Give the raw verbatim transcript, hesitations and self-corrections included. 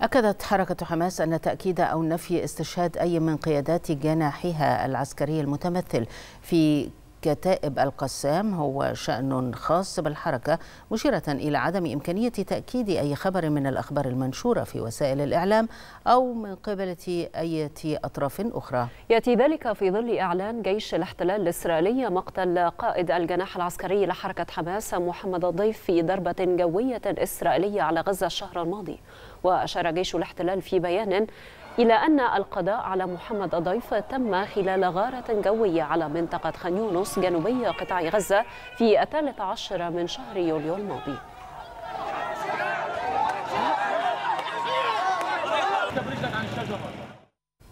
أكدت حركة حماس أن تأكيد أو نفي استشهاد أي من قيادات جناحها العسكري المتمثل في كتائب القسام هو شأن خاص بالحركة، مشيرة إلى عدم إمكانية تأكيد أي خبر من الأخبار المنشورة في وسائل الإعلام أو من قبل أي أطراف أخرى. يأتي ذلك في ظل إعلان جيش الاحتلال الإسرائيلي مقتل قائد الجناح العسكري لحركة حماس محمد الضيف في ضربة جوية إسرائيلية على غزة الشهر الماضي. وأشار جيش الاحتلال في بيان إلى أن القضاء على محمد الضيف تم خلال غارة جوية على منطقة خان يونس جنوبي قطاع غزة في الثالث عشر من شهر يوليو الماضي.